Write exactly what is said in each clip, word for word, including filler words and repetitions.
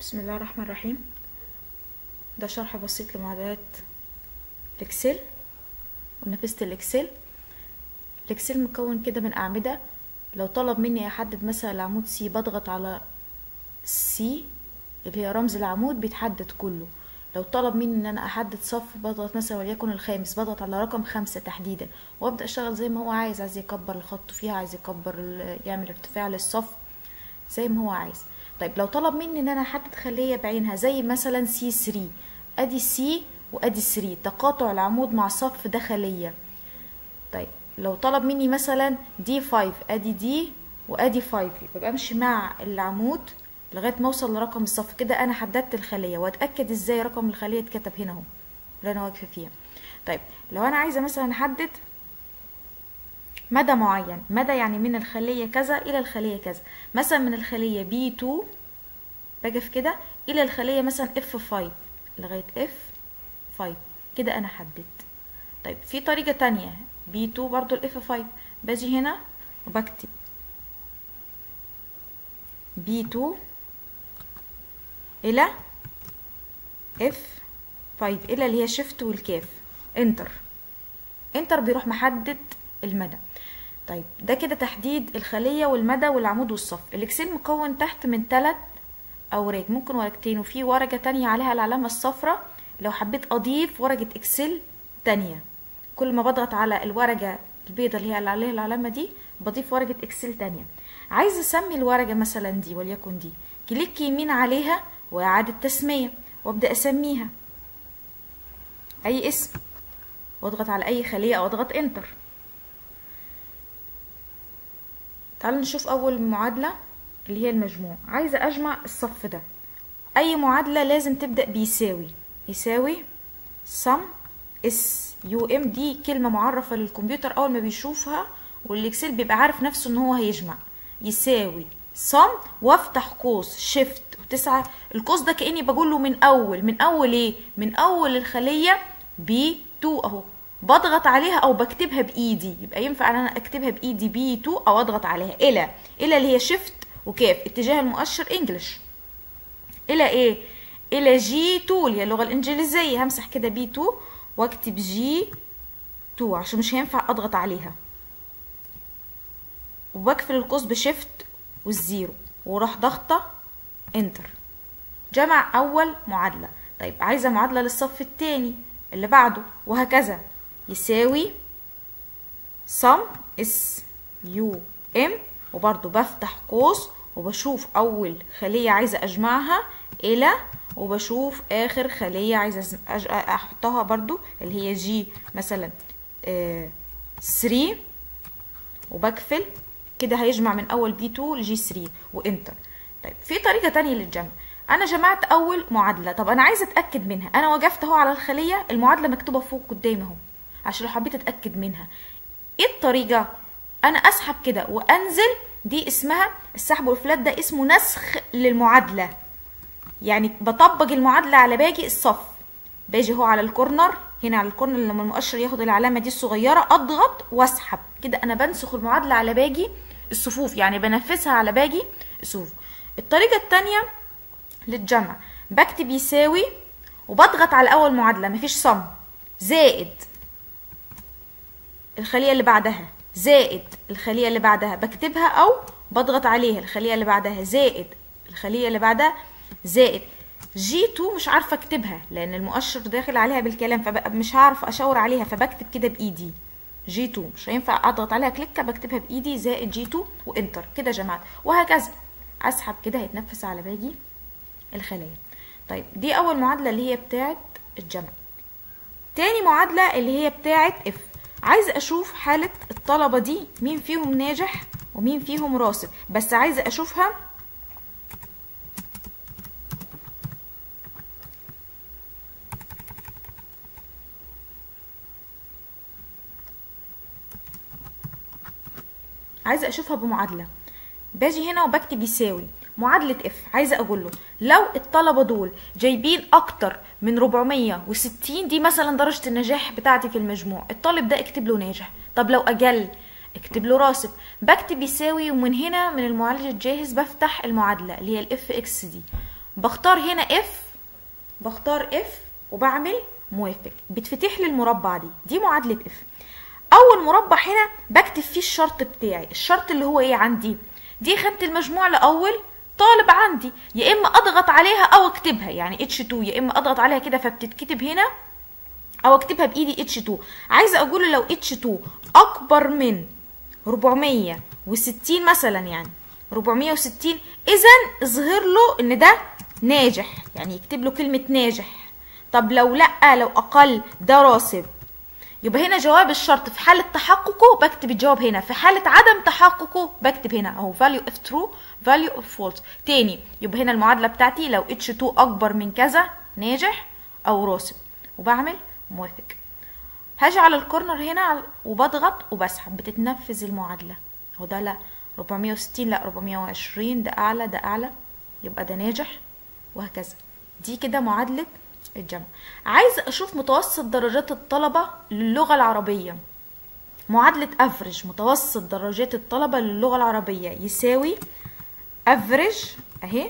بسم الله الرحمن الرحيم. ده شرح بسيط لمعادلات الاكسل ونافذة الاكسل. الاكسل مكون كده من اعمدة. لو طلب مني احدد مثلا العمود سي بضغط على سي اللي هي رمز العمود بيتحدد كله. لو طلب مني ان انا احدد صف بضغط مثلا وليكن الخامس بضغط على رقم خمسة تحديدا وابدا اشتغل زي ما هو عايز. عايز يكبر الخط فيها، عايز يكبر يعمل ارتفاع للصف زي ما هو عايز. طيب لو طلب مني ان انا احدد خلية بعينها زي مثلا سي ثلاثة، ادي سي وادي ثلاثة، تقاطع العمود مع صف ده خلية. طيب لو طلب مني مثلا دي خمسة، ادي دي وادي خمسة، يبقى امشي مع العمود لغايه ما اوصل لرقم الصف. كده انا حددت الخليه. واتاكد ازاي رقم الخليه اتكتب هنا اهو اللي انا واقفه فيها. طيب لو انا عايزه مثلا احدد مدى معين، مدى يعني من الخليه كذا الى الخليه كذا، مثلا من الخليه بي اتنين باجي في كده الى الخليه مثلا اف خمسة لغايه اف خمسة، كده انا حددت. طيب في طريقه تانية بي اتنين برضو الاف خمسة، باجي هنا وبكتب بي اتنين الى اف خمسة، الى اللي هي شيفت والكاف انتر. انتر بيروح محدد المدى. طيب ده كده تحديد الخلية والمدى والعمود والصف. الاكسل مكون تحت من ثلاث اوراق، ممكن ورقتين وفي ورقة تانية عليها العلامة الصفراء لو حبيت اضيف ورقة اكسل تانية. كل ما بضغط على الورقة البيضة اللي هي عليها العلامة دي بضيف ورقة اكسل تانية. عايز اسمي الورقة مثلا دي وليكن دي، كليك يمين عليها واعادة تسمية وابدأ اسميها اي اسم واضغط على اي خلية او اضغط انتر. تعالوا نشوف اول معادلة اللي هي المجموع. عايزة اجمع الصف ده. اي معادلة لازم تبدأ بيساوي. يساوي sum اس يو ام، دي كلمة معرفة للكمبيوتر اول ما بيشوفها والاكسل بيبقى عارف نفسه ان هو هيجمع. يساوي sum وافتح قوس شيفت وتسعة. القوس ده كأني بقول له من اول من اول ايه من اول الخلية بي اتنين اهو، بضغط عليها او بكتبها بايدي. يبقى ينفع ان انا اكتبها بايدي بي اتنين او اضغط عليها الى الى اللي هي شيفت وكاف اتجاه المؤشر انجلش. الى ايه؟ الى جي اتنين اللي هي اللغه الانجليزيه. همسح كده بي اتنين واكتب جي اتنين عشان مش هينفع اضغط عليها، وبقفل القوس بشيفت والزيرو وراح ضغطه انتر. جمع اول معادله. طيب عايزه معادله للصف الثاني اللي بعده وهكذا. يساوي sum اس يو ام وبرضو بفتح قوس وبشوف اول خليه عايزه اجمعها الى، وبشوف اخر خليه عايزه أج... احطها برضو اللي هي جي مثلا آه ثلاثة وبقفل كده هيجمع من اول بي اتنين لجي ثلاثة وانتر. طيب في طريقه تانية للجمع. انا جمعت اول معادله، طب انا عايزه اتاكد منها. انا وقفت اهو على الخليه، المعادله مكتوبه فوق قدامي اهو عشان لو حبيت اتاكد منها. ايه الطريقه؟ انا اسحب كده وانزل، دي اسمها السحب والفلات، ده اسمه نسخ للمعادله. يعني بطبق المعادله على باقي الصف. باجي اهو على الكورنر هنا، على الكورنر لما المؤشر ياخد العلامه دي الصغيره اضغط واسحب كده، انا بنسخ المعادله على باقي الصفوف، يعني بنفذها على باقي الصفوف. الطريقه الثانيه للجمع بكتب يساوي وبضغط على اول معادله مفيش صم، زائد الخليه اللي بعدها، زائد الخليه اللي بعدها بكتبها او بضغط عليها الخليه اللي بعدها، زائد الخليه اللي بعدها، زائد جي اتنين مش عارفه اكتبها لان المؤشر داخل عليها بالكلام فمش هعرف اشاور عليها فبكتب كده بايدي جي اتنين، مش هينفع اضغط عليها كليكه، بكتبها بايدي زائد جي اتنين وانتر. كده جمعت وهكذا اسحب كده هيتنفس على باقي الخلايا. طيب دي اول معادله اللي هي بتاعه الجمع. تاني معادله اللي هي بتاعه اف. عايزه اشوف حاله الطلبه دي مين فيهم ناجح ومين فيهم راسب، بس عايزه اشوفها عايزه اشوفها بمعادله. باجي هنا وبكتب يساوي معادله اف. عايزه اقول له لو الطلبه دول جايبين اكتر من أربعمية وستين، دي مثلا درجه النجاح بتاعتي في المجموع، الطالب ده اكتب له ناجح. طب لو اقل اكتب له راسب. بكتب يساوي ومن هنا من المعالج الجاهز بفتح المعادله اللي هي الاف اكس دي بختار هنا اف، بختار اف وبعمل موافق، بتفتح لي المربع دي، دي معادلة اف. اول مربع هنا بكتب فيه الشرط بتاعي، الشرط اللي هو ايه عندي؟ دي خدت المجموع لاول طالب عندي، يا اما اضغط عليها او اكتبها، يعني اتش اتنين يا اما اضغط عليها كده فبتتكتب هنا او اكتبها بايدي اتش اتنين. عايزه اقول له لو اتش اتنين اكبر من اربعمية وستين مثلا، يعني اربعمية وستين، اذا اظهر له ان ده ناجح، يعني يكتب له كلمه ناجح. طب لو لا، لو اقل ده راسب. يبقى هنا جواب الشرط في حالة تحققه بكتب الجواب هنا، في حالة عدم تحققه بكتب هنا اهو value of true value of false. تاني يبقى هنا المعادلة بتاعتي لو اتش اتنين اكبر من كذا ناجح او راسب، وبعمل موافق. هاجي على الكورنر هنا وبضغط وبسحب، بتتنفذ المعادلة اهو. ده لا اربعمية وستين، لا اربعمية وعشرين، ده اعلى ده اعلى، يبقى ده ناجح، وهكذا. دي كده معادلة الجمع. عايزه اشوف متوسط درجات الطلبه للغه العربيه. معادله افريج متوسط درجات الطلبه للغه العربيه يساوي افريج اهي،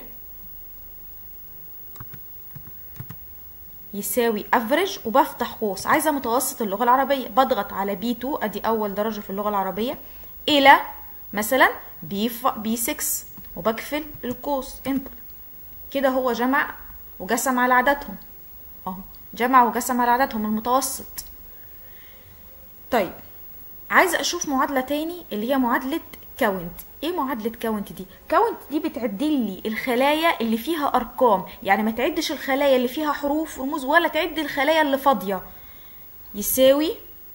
يساوي افريج وبفتح قوس، عايزه متوسط اللغه العربيه، بضغط على بي اتنين ادي اول درجه في اللغه العربيه، الى مثلا بي بي ستة وبقفل القوس انتر. كده هو جمع وقسم على عددهم اهو، جمع وقسم على عددهم المتوسط. طيب عايزه اشوف معادله تاني اللي هي معادله كاونت. ايه معادله كاونت دي؟ كاونت دي بتعدل لي الخلايا اللي فيها ارقام، يعني ما تعدش الخلايا اللي فيها حروف ورموز ولا تعد الخلايا اللي فاضيه. يساوي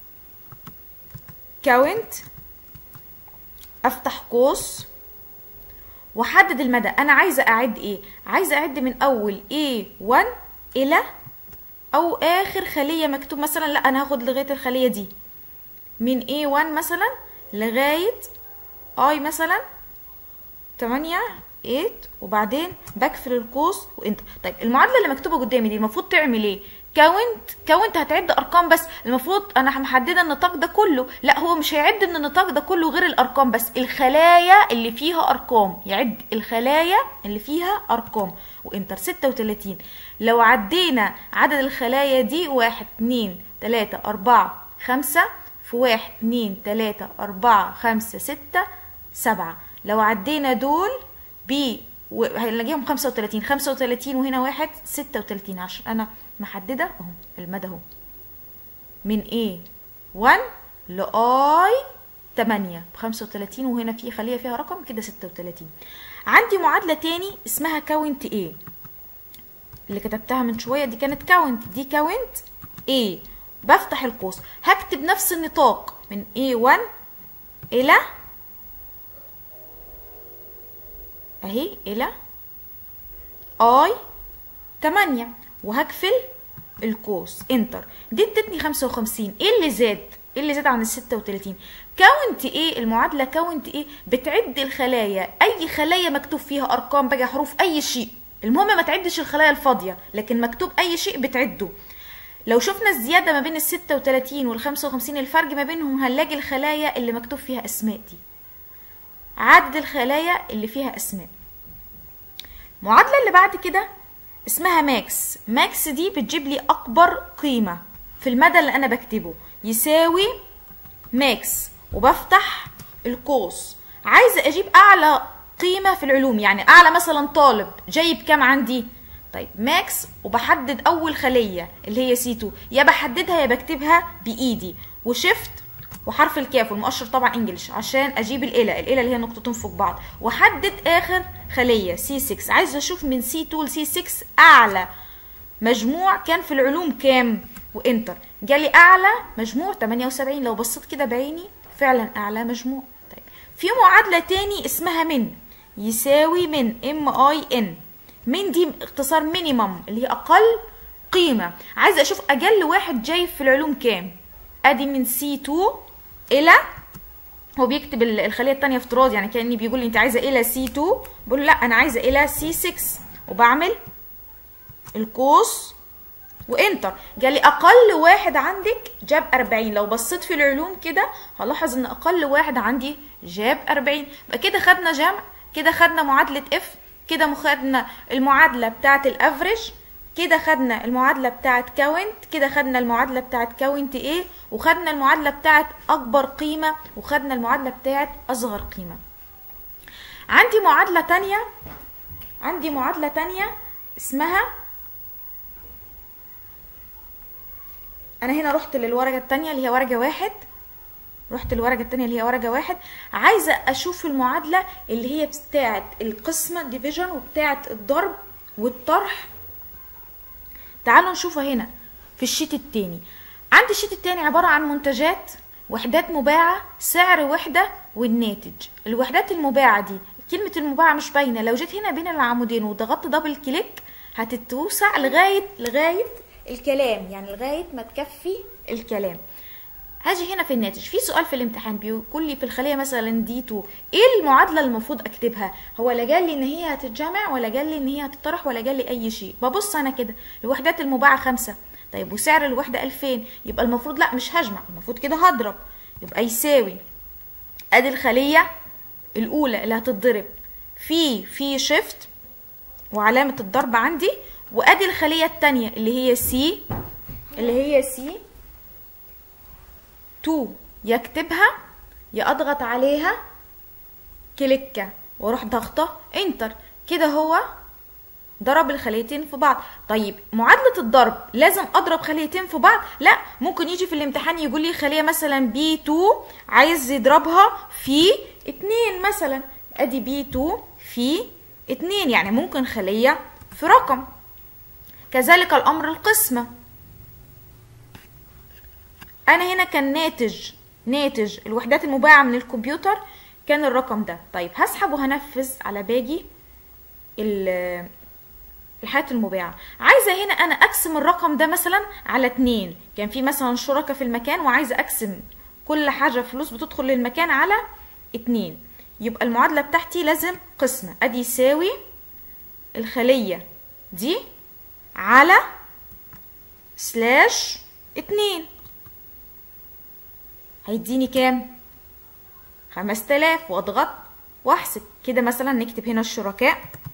كاونت، افتح قوس واحدد المدى. انا عايزه اعد ايه؟ عايزه اعد من اول إيه واحد الى او اخر خليه مكتوب مثلا، لا انا هاخد لغايه الخليه دي من إيه واحد مثلا لغايه اي مثلا تمانية تمانية، وبعدين بقفل القوس وانت. طيب المعادله اللي مكتوبه قدامي دي المفروض تعمل ايه؟ كاونت، كاونت هتعد ارقام بس، المفروض انا محدده النطاق ده كله، لا هو مش هيعد من النطاق ده كله غير الارقام بس، الخلايا اللي فيها ارقام، يعد الخلايا اللي فيها ارقام وانتر. ستة وتلاتين لو عدينا عدد الخلايا دي واحد اتنين تلاتة اربعة خمسة، في واحد اتنين تلاتة اربعة خمسة ستة سبعة، لو عدينا دول ب هنلاقيهم خمسة وتلاتين، خمسة وتلاتين وهنا واحد ستة وتلاتين، عشان انا محدده اهو المدى اهو من ايه واحد لاي تمانية ب خمسة وتلاتين، وهنا في خليه فيها رقم كده ستة وتلاتين. عندي معادله تاني اسمها كاونت ايه اللي كتبتها من شويه، دي كانت كاونت، دي كاونت ايه. بفتح القوس هكتب نفس النطاق من إيه واحد الى اهي الى اي تمانية وهقفل القوس انتر. دي ادتني خمسة وخمسين. ايه اللي زاد؟ ايه اللي زاد عن ال ستة وتلاتين؟ كاونت ايه، المعادله كاونت ايه بتعد الخلايا، اي خلايا مكتوب فيها ارقام بقى حروف اي شيء، المهم ما تعدش الخلايا الفاضيه، لكن مكتوب اي شيء بتعده. لو شفنا الزياده ما بين ال ستة وتلاتين وال خمسة وخمسين، الفرق ما بينهم هنلاقي الخلايا اللي مكتوب فيها اسماء دي، عدد الخلايا اللي فيها اسماء. المعادله اللي بعد كده اسمها ماكس. ماكس دي بتجيب لي اكبر قيمه في المدى اللي انا بكتبه، يساوي ماكس وبفتح القوس. عايزه اجيب اعلى قيمه في العلوم، يعني اعلى مثلا طالب جايب كام عندي. طيب ماكس وبحدد اول خليه اللي هي سي اتنين، يا بحددها يا بكتبها بايدي وشيفت وحرف الكاف والمؤشر طبعا انجلش عشان اجيب الإله، الإله اللي هي نقطتين فوق بعض، واحدد اخر خليه سي ستة. عايزه اشوف من سي اتنين لسي ستة اعلى مجموع كان في العلوم كام وانتر. جالي اعلى مجموع تمانية وسبعين، لو بصيت كده بعيني فعلا اعلى مجموع. طيب في معادله تاني اسمها من، يساوي من ام اي ان. من دي اختصار مينيمم اللي هي اقل قيمه. عايزه اشوف اقل واحد جايب في العلوم كام. ادي من سي اتنين الى، هو بيكتب الخليه الثانيه افتراض، يعني كاني بيقول لي انت عايزه الى سي اتنين، بقول له لا انا عايزه الى سي ستة وبعمل القوس وانتر. جالي اقل واحد عندك جاب اربعين. لو بصيت في العلوم كده هلاحظ ان اقل واحد عندي جاب اربعين. يبقى كده خدنا جمع، كده خدنا معادله اف، كده خدنا المعادله بتاعه الافريج، كده خدنا المعادله بتاعه كاونت، كده خدنا المعادله بتاعه كاونت ايه، وخدنا المعادله بتاعه اكبر قيمه، وخدنا المعادله بتاعه اصغر قيمه. عندي معادله تانية عندي معادله تانية اسمها، انا هنا رحت للورقه التانية اللي هي ورقه واحد، رحت للورقه التانية اللي هي ورقه واحد، عايزه اشوف المعادله اللي هي بتاعه القسمه ديفيجن وبتاعه الضرب والطرح. تعالوا نشوفها هنا في الشيت التاني. عندي الشيت التاني عباره عن منتجات، وحدات مباعه، سعر وحده، والناتج. الوحدات المباعه دي كلمه المباعه مش باينه، لو جيت هنا بين العمودين وضغطت دبل كليك هتتوسع لغايه لغايه الكلام، يعني لغايه ما تكفي الكلام. هاجي هنا في الناتج، في سؤال في الامتحان بيقول لي في الخليه مثلا دي اتنين ايه المعادله اللي المفروض اكتبها؟ هو لا قال لي ان هي هتتجمع ولا قال لي ان هي هتطرح ولا قال لي اي شيء. ببص انا كده الوحدات المباعه خمسة، طيب وسعر الوحده ألفين، يبقى المفروض لا مش هجمع، المفروض كده هضرب، يبقى يساوي ادي الخليه الاولى اللي هتتضرب في في شيفت وعلامه الضرب عندي، وادي الخليه الثانيه اللي هي سي اللي هي سي اتنين، يكتبها يا اضغط عليها كليكه واروح ضغطه انتر، كده هو ضرب الخليتين في بعض. طيب معادله الضرب لازم اضرب خليتين في بعض؟ لا، ممكن يجي في الامتحان يقول لي خليه مثلا بي اتنين عايز يضربها في اتنين مثلا، ادي بي اتنين في اتنين، يعني ممكن خليه في رقم. كذلك الامر القسمه، انا هنا كان ناتج ناتج الوحدات المباعه من الكمبيوتر كان الرقم ده. طيب هسحب وهنفذ على باقي الحاجات المباعه. عايزه هنا انا اقسم الرقم ده مثلا على اتنين، كان في مثلا شركاء في المكان وعايزه اقسم كل حاجه فلوس بتدخل للمكان على اتنين، يبقى المعادله بتاعتي لازم قسمه، ادي يساوي الخليه دي على سلاش اتنين، هيديني كام؟ خمس تلاف، واضغط واحسب كده. مثلا نكتب هنا الشركاء،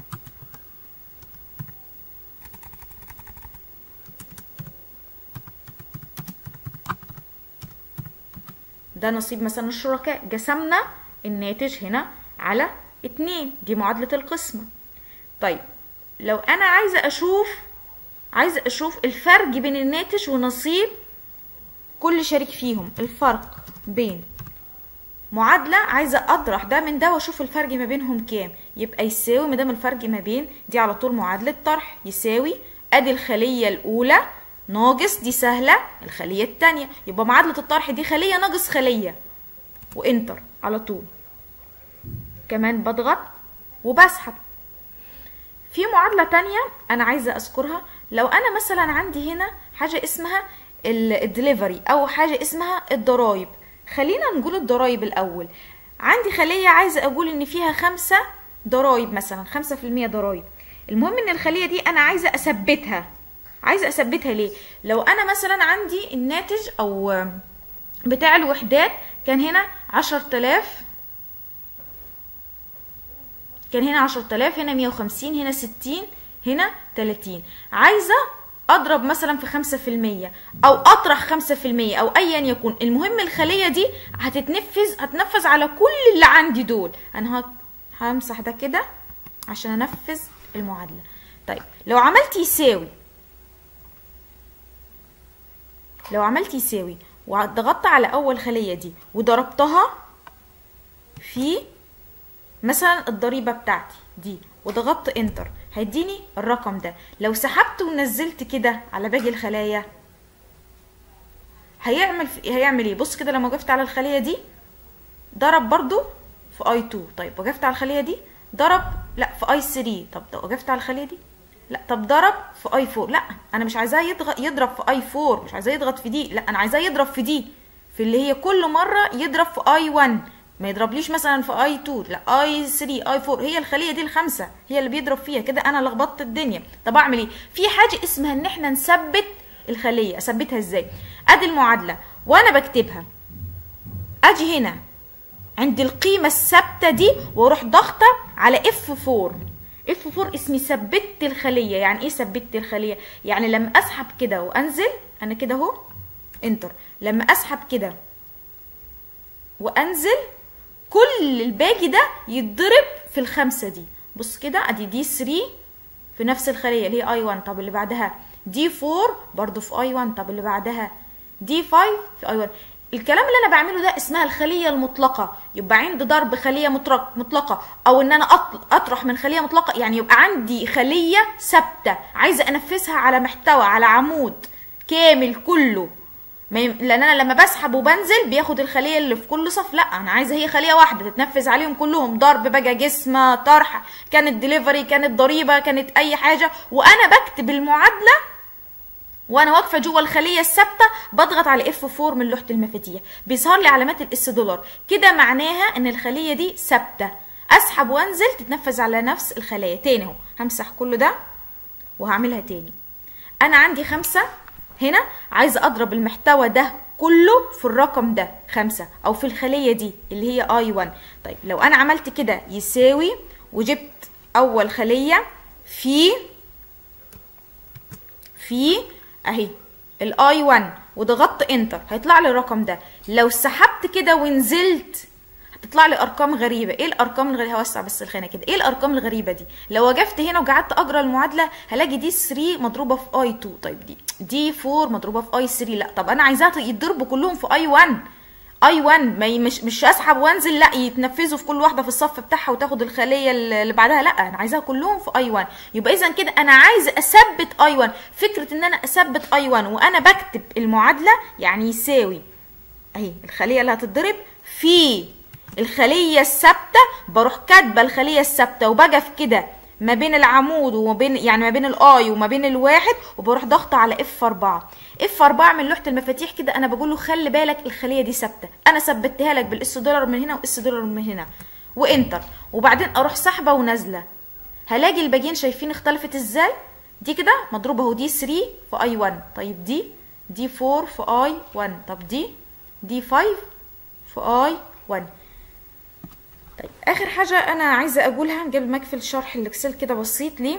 ده نصيب مثلا الشركاء، قسمنا الناتج هنا على اتنين، دي معادلة القسمة. طيب لو انا عايزة اشوف عايزة اشوف الفرق بين الناتج ونصيب كل شريك فيهم، الفرق بين معادلة عايزة اطرح ده من ده واشوف الفرق ما بينهم كام، يبقى يساوي ما دام الفرق ما بين دي على طول معادلة طرح، يساوي ادي الخلية الاولى ناقص دي سهلة الخلية التانية، يبقى معادلة الطرح دي خلية ناقص خلية، وانتر على طول. كمان بضغط وبسحب. في معادلة تانية انا عايزة اذكرها، لو انا مثلا عندي هنا حاجة اسمها الدليفري او حاجة اسمها الضرايب. خلينا نقول الضرايب الاول. عندي خلية عايزة اقول ان فيها خمسة ضرايب مثلا، خمسة في المية ضرايب. المهم ان الخلية دي انا عايزة اثبتها عايزة اثبتها ليه؟ لو انا مثلا عندي الناتج او بتاع الوحدات كان هنا عشر تلاف، كان هنا عشر تلاف، هنا مية وخمسين، هنا ستين، هنا تلاتين، عايزة اضرب مثلا في خمسة في المية او اطرح خمسة في المية او ايا يكون، المهم الخلية دي هتتنفذ هتنفذ على كل اللي عندي دول. انا همسح ده كده عشان انفذ المعادلة. طيب لو عملت يساوي لو عملت يساوي وضغطت على اول خلية دي وضربتها في مثلا الضريبة بتاعتي دي وضغطت انتر، هيديني الرقم ده. لو سحبت ونزلت كده على باقي الخلايا هيعمل هيعمل ايه؟ بص كده، لما وقفت على الخلية دي ضرب برضو في اي اتنين، طيب وقفت على الخلية دي ضرب لا في اي تلاتة، طب وقفت على الخلية دي لا، طب ضرب في اي اربعة، لا انا مش عايزاه يضغط يضرب في اي اربعة، مش عايزاه يضغط في دي، لا انا عايزاه يضرب في دي، في اللي هي كل مره يضرب في اي واحد، ما يضربليش مثلا في اي اتنين، لا اي تلاتة اي اربعة، هي الخليه دي الخمسه هي اللي بيضرب فيها كده. انا لخبطت الدنيا. طب اعمل ايه؟ في حاجه اسمها ان احنا نثبت الخليه. اثبتها ازاي؟ ادي المعادله وانا بكتبها، اجي هنا عند القيمه الثابته دي واروح ضاغطه على اف اربعة، اف اربعة اسمي ثبت الخليه. يعني ايه ثبت الخليه؟ يعني لما اسحب كده وانزل انا كده اهو انتر، لما اسحب كده وانزل كل الباقي ده يتضرب في الخمسه دي. بص كده ادي دي تلاتة في نفس الخليه اللي هي اي واحد، طب اللي بعدها دي اربعة برضو في اي واحد، طب اللي بعدها دي خمسة في اي واحد. الكلام اللي انا بعمله ده اسمها الخليه المطلقه. يبقى عندي ضرب خليه مطلقه او ان انا اطرح من خليه مطلقه، يعني يبقى عندي خليه ثابته عايزه انفذها على محتوى على عمود كامل كله. لان انا لما بسحب وبنزل بياخد الخليه اللي في كل صف، لا انا عايزه هي خليه واحده تتنفذ عليهم كلهم، ضرب بقى جسم طرح كانت ديليفري كانت ضريبه كانت اي حاجه، وانا بكتب المعادله وانا واقفه جوه الخليه الثابته بضغط على اف اربعة من لوحه المفاتيح بيظهر لي علامات الاس دولار، كده معناها ان الخليه دي ثابته. اسحب وانزل تتنفذ على نفس الخليه تاني اهو. همسح كل ده وهعملها تاني. انا عندي خمسة هنا، عايزه اضرب المحتوى ده كله في الرقم ده خمسة او في الخليه دي اللي هي اي واحد. طيب لو انا عملت كده يساوي وجبت اول خليه في في اهي الاي واحد وضغطت انتر هيطلع لي الرقم ده. لو سحبت كده ونزلت هتطلع لي ارقام غريبه. ايه الارقام الغريبه؟ هوسع بس الخانه كده. ايه الارقام الغريبه دي؟ لو وقفت هنا وقعدت اجرى المعادله هلاقي دي تلاتة مضروبه في اي اتنين، طيب دي دي اربعة مضروبه في اي تلاتة، لا طب انا عايزاها يتضربوا كلهم في اي واحد. اي واحد ما مش مش اسحب وانزل، لا يتنفذوا في كل واحده في الصف بتاعها وتاخد الخليه اللي بعدها، لا انا عايزاها كلهم في اي واحد. يبقى اذا كده انا عايزه اثبت اي واحد. فكره ان انا اثبت اي واحد وانا بكتب المعادله يعني يساوي اهي الخليه اللي هتتضرب في الخليه الثابته، بروح كاتبه الخليه الثابته وبقف كده ما بين العمود وما بين يعني ما بين الاي وما بين الواحد، وبروح ضغطه على اف اربعة. اف اربعة من لوحه المفاتيح كده انا بقول له خلي بالك الخليه دي ثابته، انا ثبتها لك بالاس دولار من هنا واس دولار من هنا وانتر، وبعدين اروح سحبه ونازله. هلاقي الباقيين شايفين اختلفت ازاي؟ دي كده مضروبه اهو دي تلاتة في اي واحد، طيب دي دي اربعة في اي واحد، طب دي دي خمسة في اي واحد. طيب اخر حاجه انا عايزه اقولها قبل ما اقفل شرح الاكسل كده بسيط ليه.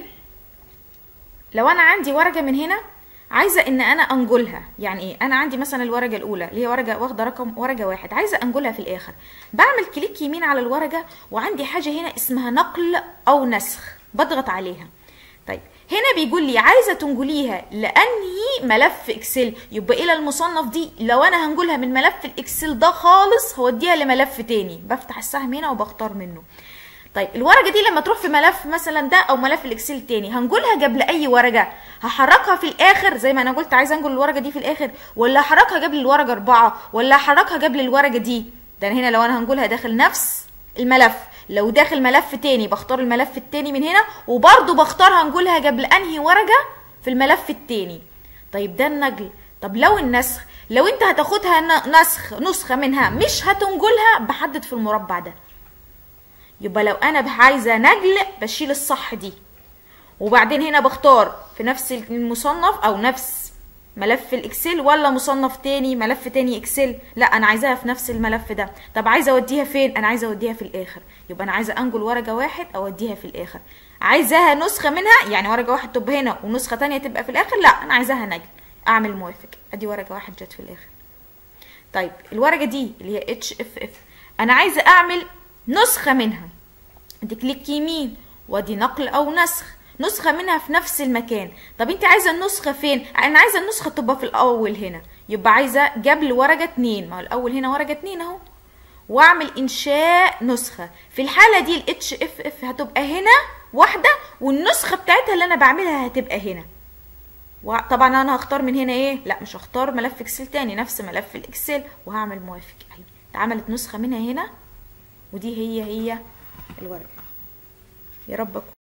لو انا عندي ورقه من هنا عايزه ان انا انجلها، يعني ايه؟ انا عندي مثلا الورقه الاولى اللي هي ورقه واخده رقم ورقه واحد، عايزه انجلها في الاخر. بعمل كليك يمين على الورقه وعندي حاجه هنا اسمها نقل او نسخ، بضغط عليها. طيب هنا بيقول لي عايزه تنجليها لانهي ملف اكسل، يبقى الى المصنف دي. لو انا هنجلها من ملف الاكسل ده خالص هوديها لملف تاني، بفتح السهم هنا وبختار منه. طيب الورقه دي لما تروح في ملف مثلا ده او ملف الاكسل تاني هنجلها قبل اي ورقه، هحركها في الاخر زي ما انا قلت عايزه انجل الورقه دي في الاخر، ولا هحركها قبل الورقه اربعة، ولا هحركها قبل الورقه دي. ده هنا لو انا هنجلها داخل نفس الملف، لو داخل ملف تاني بختار الملف التاني من هنا، وبرضو بختار هنجلها قبل انهي ورقه في الملف التاني. طيب ده النجل. طب لو النسخ، لو انت هتاخدها نسخ نسخه منها مش هتنجلها، بحدد في المربع ده. يبقى لو انا عايزه نجل بشيل الصح دي، وبعدين هنا بختار في نفس المصنف او نفس ملف الاكسل ولا مصنف تاني ملف تاني اكسل، لا انا عايزاها في نفس الملف ده. طب عايزه اوديها فين؟ انا عايزه اوديها في الاخر، يبقى انا عايزه انجل ورقه واحد اوديها في الاخر. عايزاها نسخه منها يعني ورقه واحد تبقى هنا ونسخه تانيه تبقى في الاخر، لا انا عايزاها نجل. اعمل موافق، ادي ورقه واحد جت في الاخر. طيب الورقه دي اللي هي اتش اف اف انا عايزه اعمل نسخه منها، ادي كليك يمين وادي نقل او نسخ، نسخه منها في نفس المكان. طب انت عايزه النسخه فين؟ انا عايزه النسخه تبقى في الاول هنا، يبقى عايزه قبل ورقه اتنين، ما هو الاول هنا ورقه اتنين اهو، واعمل انشاء نسخه. في الحاله دي الاتش اف اف هتبقى هنا واحده، والنسخه بتاعتها اللي انا بعملها هتبقى هنا. طبعا انا هختار من هنا ايه؟ لا مش هختار ملف اكسل تاني، نفس ملف الاكسل، وهعمل موافق اهي اتعملت نسخه منها هنا، ودي هي هي الورقه. يا رب